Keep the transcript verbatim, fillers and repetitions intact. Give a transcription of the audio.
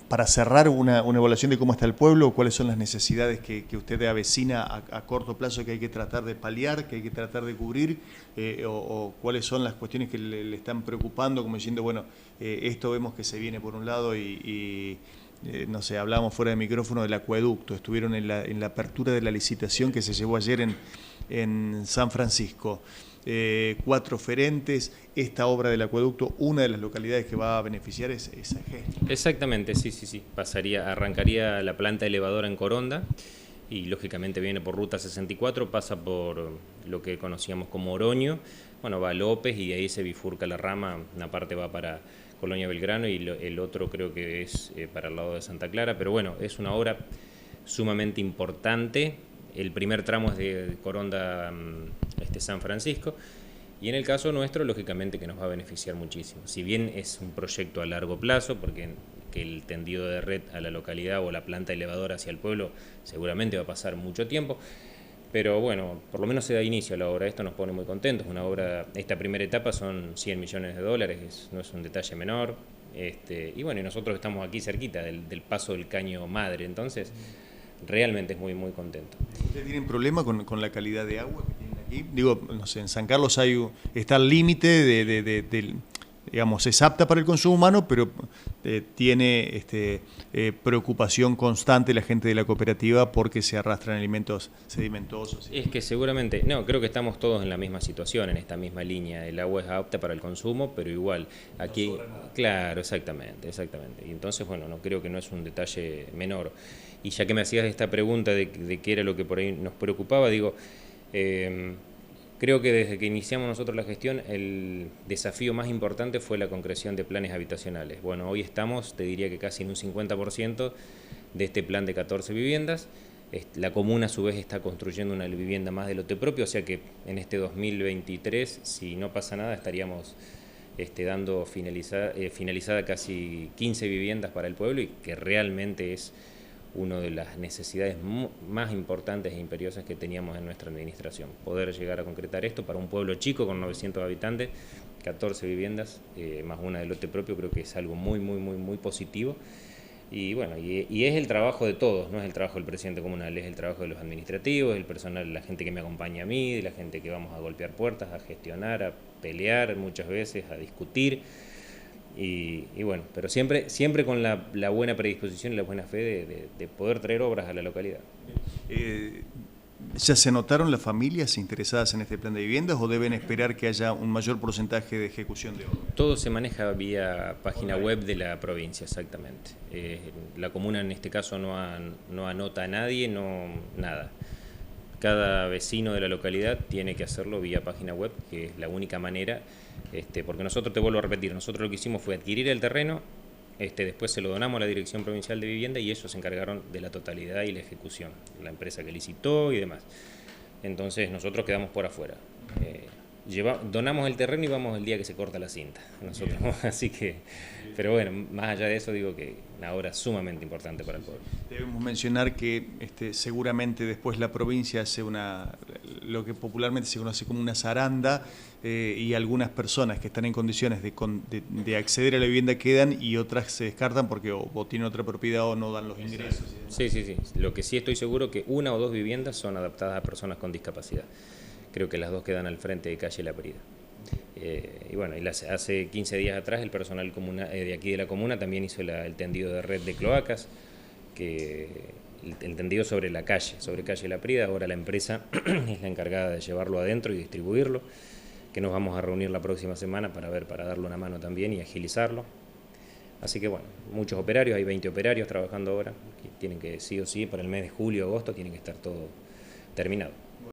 para cerrar una, una evaluación de cómo está el pueblo, cuáles son las necesidades que, que usted avecina a, a corto plazo que hay que tratar de paliar, que hay que tratar de cubrir, eh, o, o cuáles son las cuestiones que le, le están preocupando, como diciendo, bueno, eh, esto vemos que se viene por un lado y, y eh, no sé, hablábamos fuera de micrófono del acueducto, estuvieron en la, en la apertura de la licitación que se llevó ayer en, en San Francisco. Eh, cuatro oferentes, esta obra del acueducto, una de las localidades que va a beneficiar es esa gente. Exactamente, sí, sí, sí. Pasaría, arrancaría la planta elevadora en Coronda y lógicamente viene por ruta sesenta y cuatro, pasa por lo que conocíamos como Oroño, bueno, va a López y de ahí se bifurca la rama, una parte va para Colonia Belgrano y lo, el otro creo que es eh, para el lado de Santa Clara, pero bueno, es una obra sumamente importante. El primer tramo es de Coronda este, San Francisco y en el caso nuestro lógicamente que nos va a beneficiar muchísimo. Si bien es un proyecto a largo plazo, porque que el tendido de red a la localidad o la planta elevadora hacia el pueblo seguramente va a pasar mucho tiempo, pero bueno, por lo menos se da inicio a la obra, esto nos pone muy contentos. Una obra, esta primera etapa son cien millones de dólares, es, no es un detalle menor, este, y bueno, y nosotros estamos aquí cerquita del, del paso del Caño Madre, entonces realmente es muy, muy contento. ¿Ustedes tienen problema con, con la calidad de agua que tienen aquí? Digo, no sé, en San Carlos hay, está al límite de, de, de, de, digamos, es apta para el consumo humano, pero eh, tiene este, eh, preocupación constante la gente de la cooperativa porque se arrastran alimentos sedimentosos. Es que seguramente, no, creo que estamos todos en la misma situación, en esta misma línea. El agua es apta para el consumo, pero igual, aquí, no claro, exactamente, exactamente. Y entonces, bueno, no creo que no es un detalle menor. Y ya que me hacías esta pregunta de, de qué era lo que por ahí nos preocupaba, digo, eh, creo que desde que iniciamos nosotros la gestión, el desafío más importante fue la concreción de planes habitacionales. Bueno, hoy estamos, te diría que casi en un cincuenta por ciento de este plan de catorce viviendas. La comuna a su vez está construyendo una vivienda más de lote propio, o sea que en este dos mil veintitrés, si no pasa nada, estaríamos este, dando finalizada, eh, finalizada casi quince viviendas para el pueblo y que realmente es una de las necesidades más importantes e imperiosas que teníamos en nuestra administración. Poder llegar a concretar esto para un pueblo chico con novecientos habitantes, catorce viviendas, eh, más una de lote propio, creo que es algo muy, muy, muy, muy positivo. Y bueno, y, y es el trabajo de todos, no es el trabajo del presidente comunal, es el trabajo de los administrativos, el personal, la gente que me acompaña a mí, de la gente que vamos a golpear puertas, a gestionar, a pelear muchas veces, a discutir. Y, y bueno, pero siempre, siempre con la, la buena predisposición y la buena fe de, de, de poder traer obras a la localidad. Eh, ¿Ya se notaron las familias interesadas en este plan de viviendas o deben esperar que haya un mayor porcentaje de ejecución de obras? Todo se maneja vía página web de la provincia, exactamente. Eh, la comuna en este caso no, an, no anota a nadie, no nada. Cada vecino de la localidad tiene que hacerlo vía página web, que es la única manera, este, porque nosotros, te vuelvo a repetir, nosotros lo que hicimos fue adquirir el terreno, este, después se lo donamos a la Dirección Provincial de Vivienda y ellos se encargaron de la totalidad y la ejecución, la empresa que licitó y demás. Entonces nosotros quedamos por afuera. Eh, lleva, donamos el terreno y vamos el día que se corta la cinta. Nosotros, así que, pero bueno, más allá de eso digo que una obra sumamente importante para el pueblo. Debemos mencionar que este, seguramente después la provincia hace una, lo que popularmente se conoce como una zaranda, eh, y algunas personas que están en condiciones de, de, de acceder a la vivienda quedan y otras se descartan porque o, o tienen otra propiedad o no dan los ingresos. Sí, sí, sí. Lo que sí estoy seguro que una o dos viviendas son adaptadas a personas con discapacidad. Creo que las dos quedan al frente de calle La Prida. Eh, y bueno, y las, hace quince días atrás el personal comuna, eh, de aquí de la comuna también hizo la, el tendido de red de cloacas, que el, el tendido sobre la calle, sobre calle La Prida. Ahora la empresa es la encargada de llevarlo adentro y distribuirlo, que nos vamos a reunir la próxima semana para ver, para darle una mano también y agilizarlo. Así que bueno, muchos operarios, hay veinte operarios trabajando ahora, que tienen que sí o sí para el mes de julio, agosto, tienen que estar todo terminado.